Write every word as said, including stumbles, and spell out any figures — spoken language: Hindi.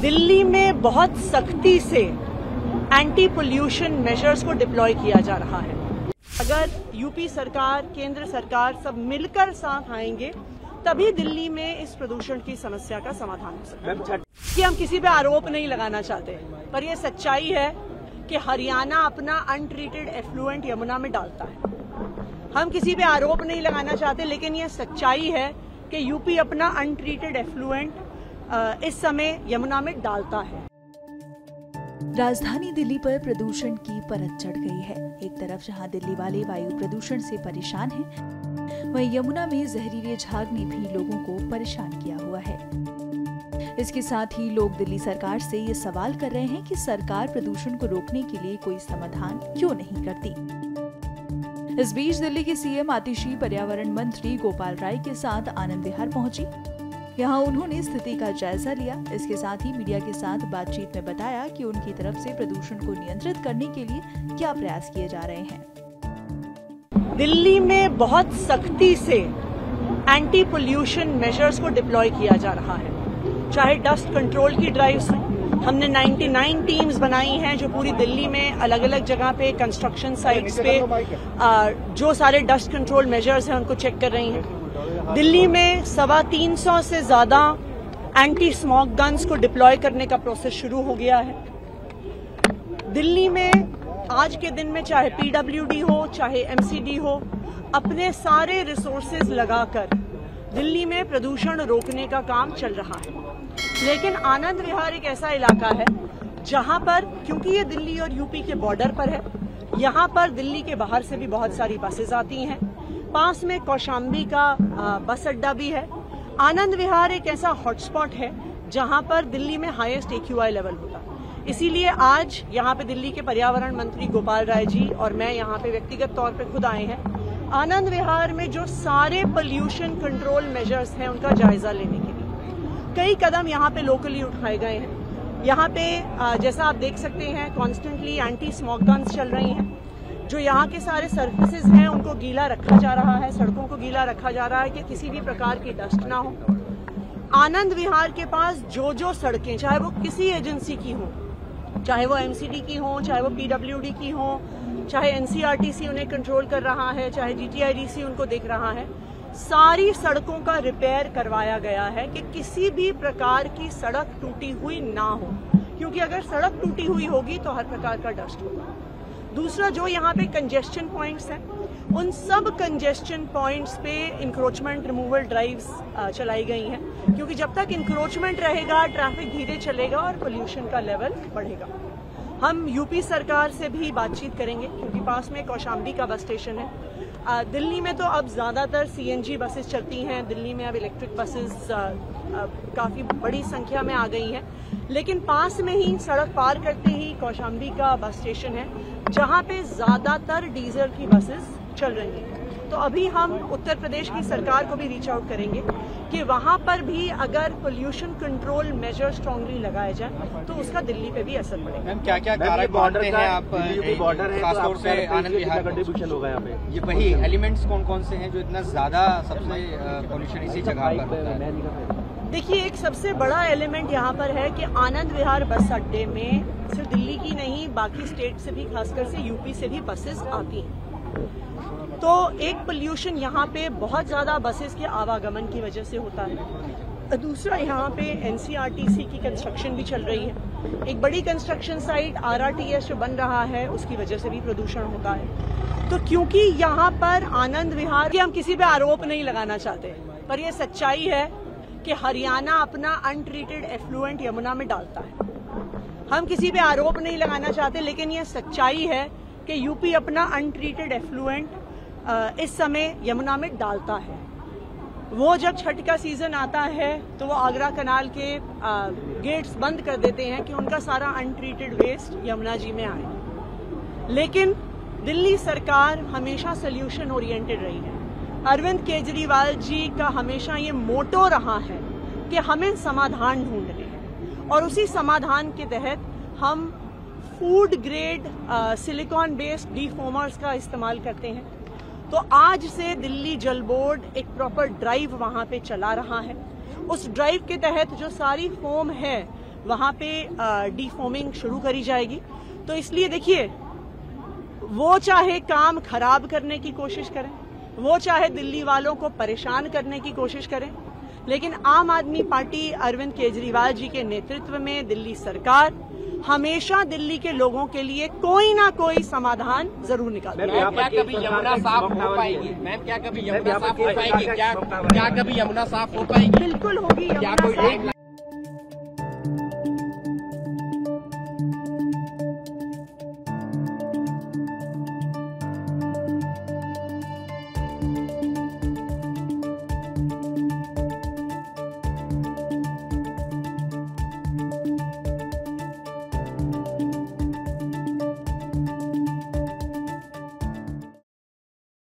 दिल्ली में बहुत सख्ती से एंटी पोल्यूशन मेजर्स को डिप्लॉय किया जा रहा है। अगर यूपी सरकार, केंद्र सरकार सब मिलकर साथ आएंगे तभी दिल्ली में इस प्रदूषण की समस्या का समाधान हो सकता है। कि हम किसी पे आरोप नहीं लगाना चाहते, पर यह सच्चाई है कि हरियाणा अपना अनट्रीटेड एफ्लुएंट यमुना में डालता है। हम किसी पे आरोप नहीं लगाना चाहते, लेकिन यह सच्चाई है कि यूपी अपना अनट्रीटेड एफ्लुएंट इस समय यमुना में डालता है। राजधानी दिल्ली पर प्रदूषण की परत चढ़ गई है। एक तरफ जहां दिल्ली वाले वायु प्रदूषण से परेशान हैं, वहीं यमुना में जहरीले झाग ने भी लोगों को परेशान किया हुआ है। इसके साथ ही लोग दिल्ली सरकार से ये सवाल कर रहे हैं कि सरकार प्रदूषण को रोकने के लिए कोई समाधान क्यों नहीं करती। इस बीच दिल्ली के सीएम आतिशी पर्यावरण मंत्री गोपाल राय के साथ आनंद विहार पहुंची। यहाँ उन्होंने स्थिति का जायजा लिया। इसके साथ ही मीडिया के साथ बातचीत में बताया कि उनकी तरफ से प्रदूषण को नियंत्रित करने के लिए क्या प्रयास किए जा रहे हैं। दिल्ली में बहुत सख्ती से एंटी पोल्यूशन मेजर्स को डिप्लॉय किया जा रहा है। चाहे डस्ट कंट्रोल की ड्राइव्स हो, हमने निन्यानवे टीम्स बनाई हैं जो पूरी दिल्ली में अलग अलग जगह पे कंस्ट्रक्शन साइट्स पे जो सारे डस्ट कंट्रोल मेजर्स हैं उनको चेक कर रही हैं। दिल्ली में सवा तीन सौ से ज्यादा एंटी स्मॉग गन्स को डिप्लॉय करने का प्रोसेस शुरू हो गया है। दिल्ली में आज के दिन में चाहे पीडब्ल्यूडी हो, चाहे एमसीडी हो, अपने सारे रिसोर्सेज लगाकर दिल्ली में प्रदूषण रोकने का काम चल रहा है। लेकिन आनंद विहार एक ऐसा इलाका है जहां पर, क्योंकि ये दिल्ली और यूपी के बॉर्डर पर है, यहाँ पर दिल्ली के बाहर से भी बहुत सारी बसेज आती हैं। पास में कौशाम्बी का बस अड्डा भी है। आनंद विहार एक ऐसा हॉटस्पॉट है जहां पर दिल्ली में हाईएस्ट एक्यूआई लेवल होता है। इसीलिए आज यहाँ पे दिल्ली के पर्यावरण मंत्री गोपाल राय जी और मैं यहाँ पे व्यक्तिगत तौर पे खुद आए हैं आनंद विहार में जो सारे पोल्यूशन कंट्रोल मेजर्स हैं उनका जायजा लेने के लिए। कई कदम यहाँ पे लोकली उठाए गए हैं। यहाँ पे जैसा आप देख सकते हैं कॉन्स्टेंटली एंटी स्मॉग गन्स चल रही हैं। जो यहाँ के सारे सर्विसेज हैं उनको गीला रखा जा रहा है, सड़कों को गीला रखा जा रहा है कि किसी भी प्रकार की डस्ट ना हो। आनंद विहार के पास जो जो सड़कें, चाहे वो किसी एजेंसी की हो, चाहे वो एमसीडी की हो, चाहे वो पीडब्ल्यूडी की हो, चाहे एनसीआरटीसी उन्हें कंट्रोल कर रहा है, चाहे जीटीआईडीसी उनको देख रहा है, सारी सड़कों का रिपेयर करवाया गया है कि किसी भी प्रकार की सड़क टूटी हुई ना हो, क्योंकि अगर सड़क टूटी हुई होगी तो हर प्रकार का डस्ट होगा। दूसरा, जो यहाँ पे कंजेस्शन पॉइंट्स हैं, उन सब कंजेस्शन पॉइंट्स पे इंक्रोचमेंट रिमूवल ड्राइव्स चलाई गई हैं, क्योंकि जब तक इंक्रोचमेंट रहेगा ट्रैफिक धीरे चलेगा और पोल्यूशन का लेवल बढ़ेगा। हम यूपी सरकार से भी बातचीत करेंगे क्योंकि पास में कौशाम्बी का बस स्टेशन है। आ, दिल्ली में तो अब ज्यादातर सीएनजी बसेस चलती हैं। दिल्ली में अब इलेक्ट्रिक बसेस काफी बड़ी संख्या में आ गई हैं, लेकिन पास में ही सड़क पार करते ही कौशाम्बी का बस स्टेशन है जहां पे ज्यादातर डीजल की बसेस चल रही हैं। तो अभी हम उत्तर प्रदेश की सरकार को भी रीच आउट करेंगे कि वहां पर भी अगर पोल्यूशन कंट्रोल मेजर स्ट्रांगली लगाए जाए तो उसका दिल्ली पे भी असर पड़ेगा। मैम, क्या क्या कारक मानते हैं आप? बॉर्डर है, खासतौर से आनंद विहार कंट्रीब्यूशन होगा यहाँ पे। ये वही एलिमेंट्स कौन कौन से हैं जो इतना ज्यादा सबसे पोल्यूशन इसी जगह पर होता है? देखिए, एक सबसे बड़ा एलिमेंट यहाँ पर है कि आनंद विहार बस अड्डे में सिर्फ दिल्ली की नहीं, बाकी स्टेट से भी, खासकर से यूपी से भी बसेस आती हैं। तो एक पोल्यूशन यहाँ पे बहुत ज्यादा बसेस के आवागमन की वजह से होता है। दूसरा, यहाँ पे एनसीआरटीसी की कंस्ट्रक्शन भी चल रही है। एक बड़ी कंस्ट्रक्शन साइट आरआरटीएस जो बन रहा है उसकी वजह से भी प्रदूषण होता है। तो क्योंकि यहाँ पर आनंद विहार, कि हम किसी पे आरोप नहीं लगाना चाहते, पर यह सच्चाई है कि हरियाणा अपना अनट्रीटेड एफ्लुएंट यमुना में डालता है। हम किसी पे आरोप नहीं लगाना चाहते, लेकिन यह सच्चाई है कि यूपी अपना अनट्रीटेड एफ्लुएंट इस समय यमुना में डालता है। वो जब छठ का सीजन आता है तो वो आगरा कनाल के गेट्स बंद कर देते हैं कि उनका सारा अनट्रीटेड वेस्ट यमुना जी में आए। लेकिन दिल्ली सरकार हमेशा सोल्यूशन ओरिएंटेड रही है। अरविंद केजरीवाल जी का हमेशा ये मोटो रहा है कि हमें समाधान ढूंढने हैं, और उसी समाधान के तहत हम food grade silicone based defoamers का इस्तेमाल करते हैं। तो आज से दिल्ली जल बोर्ड एक प्रॉपर ड्राइव वहां पे चला रहा है। उस ड्राइव के तहत जो सारी फोम है वहां पे डिफॉर्मिंग शुरू करी जाएगी। तो इसलिए देखिए, वो चाहे काम खराब करने की कोशिश करें, वो चाहे दिल्ली वालों को परेशान करने की कोशिश करें, लेकिन आम आदमी पार्टी अरविंद केजरीवाल जी के नेतृत्व में दिल्ली सरकार हमेशा दिल्ली के लोगों के लिए कोई ना कोई समाधान जरूर निकालती है। क्या कभी यमुना साफ हो पाएगी? मैम क्या कभी यमुना साफ हो पाएगी? क्या क्या कभी यमुना साफ हो पाएगी? बिल्कुल होगी। क्या कोई